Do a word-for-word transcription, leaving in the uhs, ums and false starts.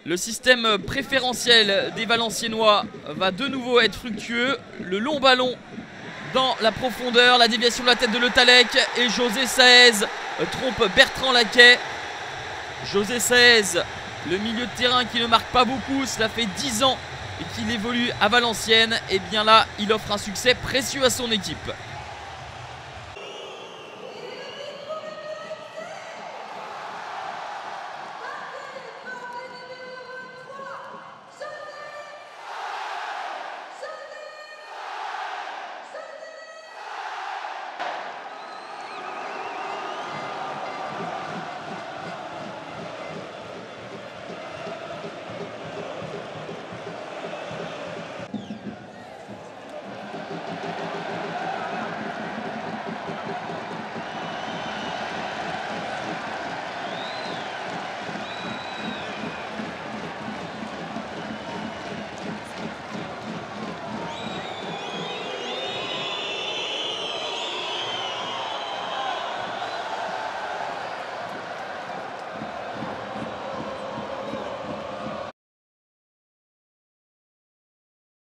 Le système préférentiel des Valenciennois va de nouveau être fructueux. Le long ballon dans la profondeur, la déviation de la tête de Le Tallec et José Saez trompe Bertrand Laquet. José Saez, le milieu de terrain qui ne marque pas beaucoup, cela fait dix ans et qu'il évolue à Valenciennes. Et bien là, il offre un succès précieux à son équipe.